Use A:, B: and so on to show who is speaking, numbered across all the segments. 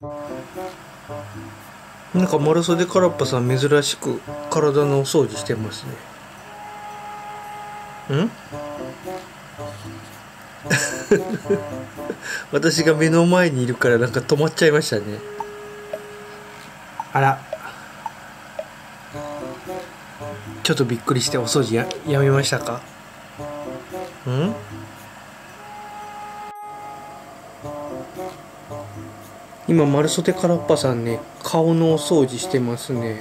A: なんか丸袖からっぱさん珍しく体のお掃除してますね。ん私が目の前にいるからなんか止まっちゃいましたね。あら、ちょっとびっくりしてお掃除やめましたか？今丸袖からっぱさんね、顔のお掃除してますね。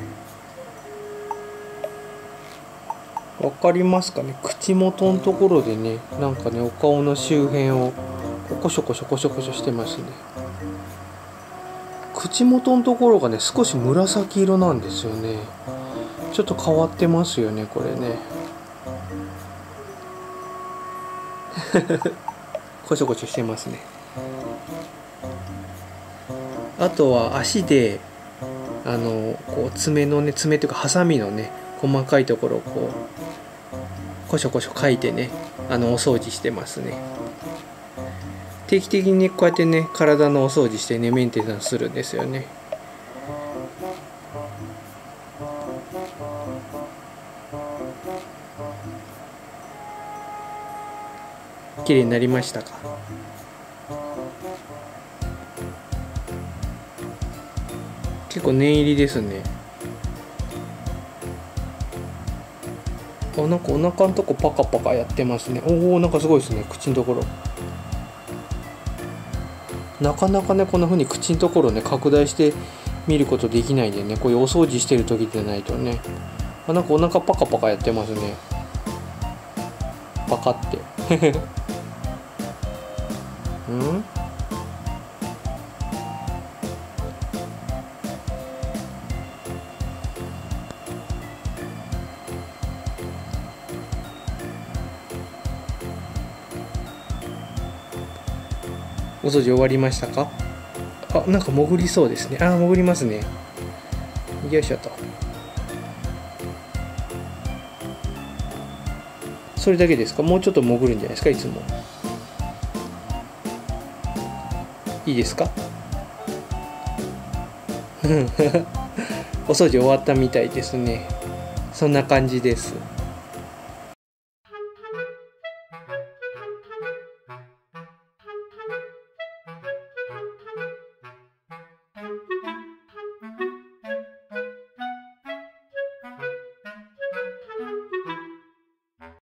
A: わかりますかね？口元のところでね、なんかね、お顔の周辺をコショコショコショコショしてますね。口元のところがね、少し紫色なんですよね。ちょっと変わってますよね、これね。コショコショしてますね。あとは足でこう爪のね、爪というかハサミのね、細かいところをこうコショコショ書いてね、お掃除してますね。定期的にね、こうやってね、体のお掃除してね、メンテナンスするんですよね。綺麗になりましたか？結構念入りですね。なんかお腹のとこパカパカやってますね。おお、なんかすごいですね、口のところ。なかなかね、こんな風に口のところね、拡大して見ることできないんでね、こういうお掃除してる時でないとね。なんかお腹パカパカやってますね。パカってお掃除終わりましたか？なんか潜りそうですね。潜りますね。よいしょと。それだけですか？もうちょっと潜るんじゃないですか？いつも。いいですか？お掃除終わったみたいですね。そんな感じです。